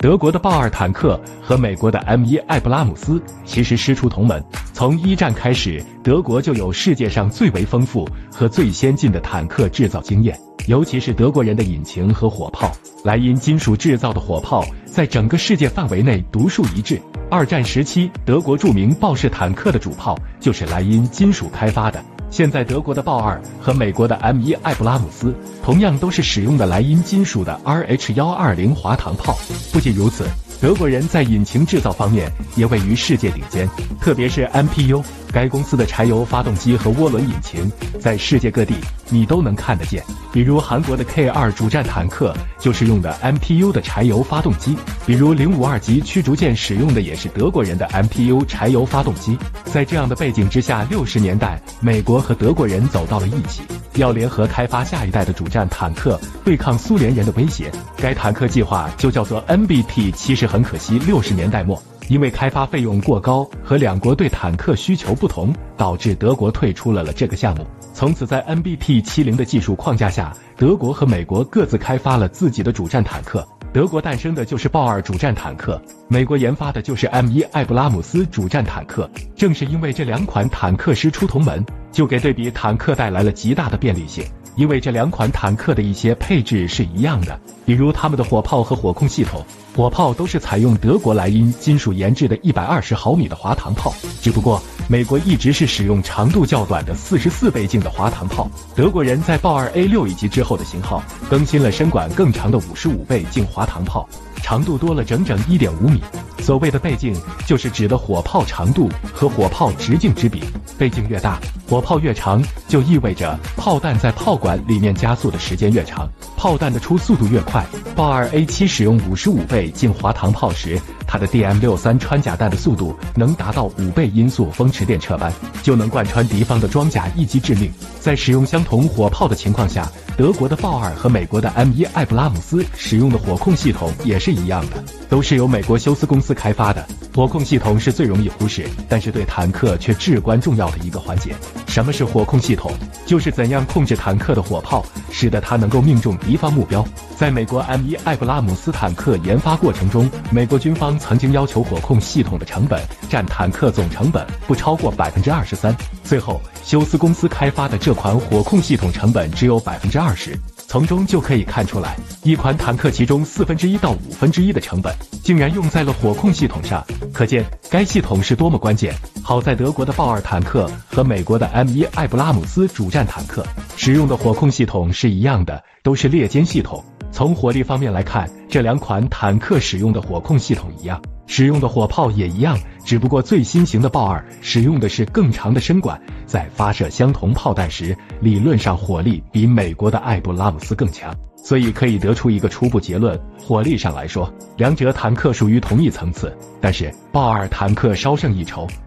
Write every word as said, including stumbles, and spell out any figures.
德国的豹二坦克和美国的 M 一 艾布拉姆斯其实师出同门。从一战开始，德国就有世界上最为丰富和最先进的坦克制造经验，尤其是德国人的引擎和火炮，莱茵金属制造的火炮在整个世界范围内独树一帜。二战时期，德国著名豹式坦克的主炮就是莱茵金属开发的。现在德国的豹二和美国的 M 一 艾布拉姆斯同样都是使用的莱茵金属的 R H 一二零滑膛炮。不仅如此，德国人在引擎制造方面也位于世界顶尖，特别是 M P U， 该公司的柴油发动机和涡轮引擎在世界各地你都能看得见。比如韩国的 K 二 主战坦克就是用的 M P U 的柴油发动机，比如零五二级驱逐舰使用的也是德国人的 M P U 柴油发动机。在这样的背景之下，六十年代美国和德国人走到了一起，要联合开发下一代的主战坦克，对抗苏联人的威胁。该坦克计划就叫做 N B P， 其实很可惜，六十年代末因为开发费用过高和两国对坦克需求不同，导致德国退出了了这个项目。从此在 N B P 七十 的技术框架下，德国和美国各自开发了自己的主战坦克。德国诞生的就是豹二主战坦克，美国研发的就是 M 一 艾布拉姆斯主战坦克。正是因为这两款坦克师出同门，就给对比坦克带来了极大的便利性。因为这两款坦克的一些配置是一样的，比如它们的火炮和火控系统，火炮都是采用德国莱茵金属研制的一百二十毫米的滑膛炮，只不过美国一直是使用长度较短的四十四倍镜的滑膛炮。德国人在豹二 A 六以及之后的型号更新了身管更长的五十五倍镜滑膛炮，长度多了整整 一点五米。所谓的倍镜就是指的火炮长度和火炮直径之比，倍镜越大，火炮越长，就意味着炮弹在炮管里面加速的时间越长，炮弹的出速度越快。豹二 A 七 使用五十五倍镜滑膛炮时，它的 D M 六十三 穿甲弹的速度能达到五倍音速风驰电掣般，就能贯穿敌方的装甲一击致命。在使用相同火炮的情况下，德国的豹二和美国的 M 一 艾布拉姆斯使用的火控系统也是一样的，都是由美国休斯公司开发的。火控系统是最容易忽视，但是对坦克却至关重要的一个环节。什么是火控系统？就是怎样控制坦克的火炮，使得它能够命中敌方目标。在美国 M 一 艾布拉姆斯坦克研发过程中，美国军方曾经要求火控系统的成本占坦克总成本不超过 百分之二十三， 最后休斯公司开发的这款火控系统成本只有 百分之二十， 从中就可以看出来，一款坦克其中四分之一到五分之一的成本竟然用在了火控系统上，可见该系统是多么关键。好在德国的豹二坦克和美国的 M 一 艾布拉姆斯主战坦克使用的火控系统是一样的，都是猎歼系统。从火力方面来看，这两款坦克使用的火控系统一样，使用的火炮也一样，只不过最新型的豹二使用的是更长的身管，在发射相同炮弹时，理论上火力比美国的艾布拉姆斯更强。所以可以得出一个初步结论，火力上来说，两者坦克属于同一层次，但是豹二坦克稍胜一筹。